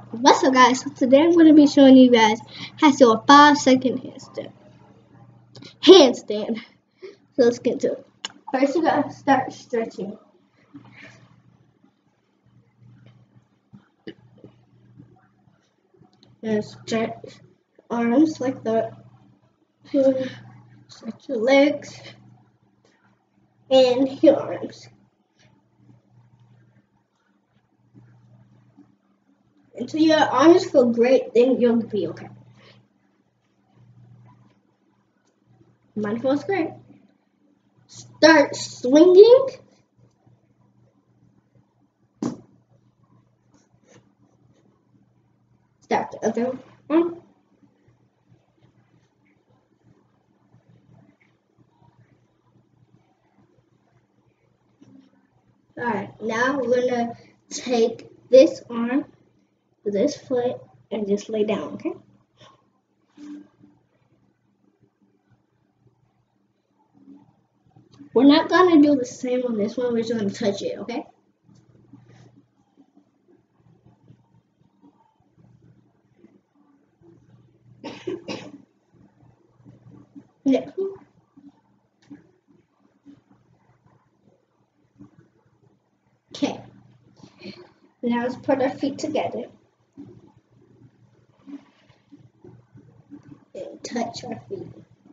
What's up, guys? So today I'm going to be showing you guys how to do a 5-second handstand. So let's get to it. First, you gotta start stretching. And stretch arms like that. Stretch your legs and your arms. Until your arms feel great, then you'll be okay. Mine feels great. Start swinging. Start the other one. Alright, now we're gonna take this arm, this foot, and just lay down, okay? We're not gonna do the same on this one, we're just gonna touch it, okay? Next one. Okay. Now let's put our feet together. And touch our feet.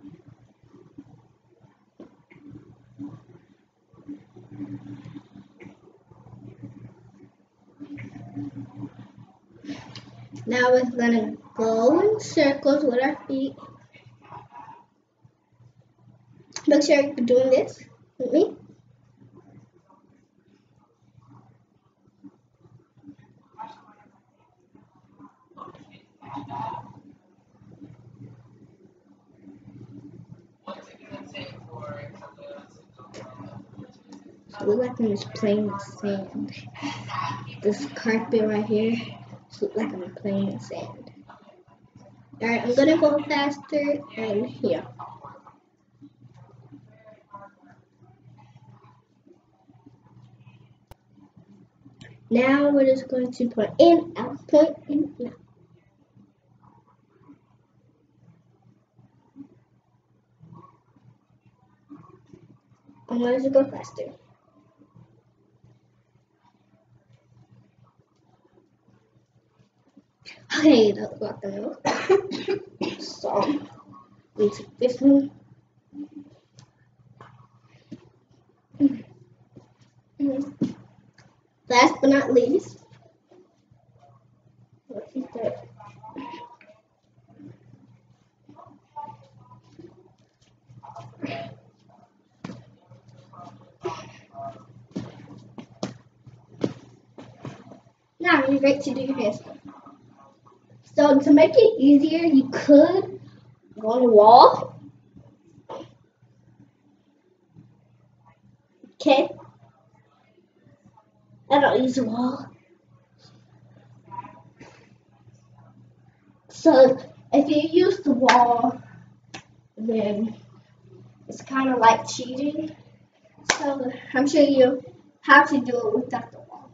Now we're gonna go in circles with our feet. Make sure you're doing this with me. So look like I'm just playing with sand. This carpet right here looks like I'm playing with sand. Alright, I'm gonna go faster and here. Now we're just going to put in, out, point, in, out. I'm going to go faster. Okay, that was the nose. So, we take this one. Last but not least, what is that? Now you're ready to do your handstand. So to make it easier, you could go on the wall. Okay. I don't use the wall. So if you use the wall, then it's kind of like cheating. So I'm showing you how to do it without the wall.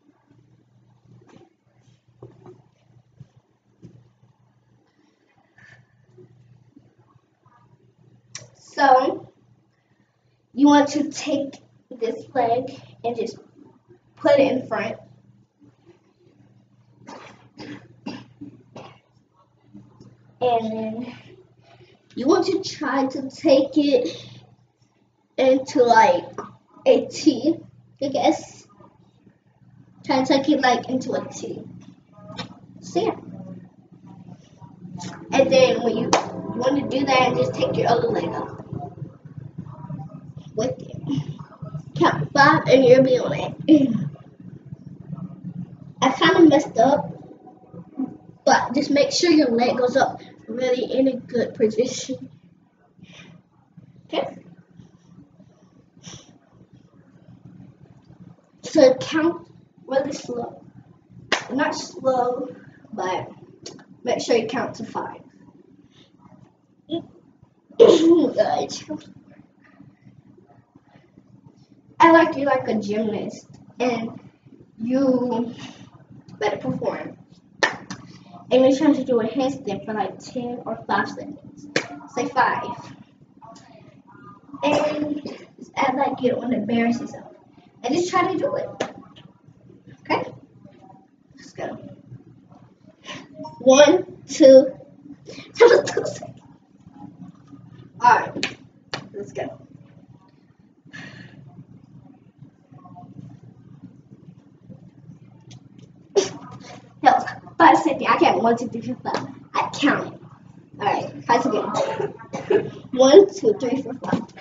So you want to take this leg and just put it in front. And then you want to try to take it into like a T, I guess. Try to take it like into a T. So yeah. And then when you want to do that, just take your other leg up with it. Count 5 and you'll be on it. I kind of messed up, but just make sure your leg goes up really in a good position. Okay? So count really slow. Not slow, but make sure you count to 5. Good. I like you like a gymnast, and you better perform. And we're trying to do a handstand for like 10 or 5 seconds. Say 5. And just act like you don't want to embarrass yourself. And just try to do it. Okay? Let's go. 1, 2. That was 2 seconds. Alright. Let's go. That was 5 seconds. I counted 1, 2, 3, 4, 5. I counted. Alright, try it again. 1, 2, 3, 4, 5.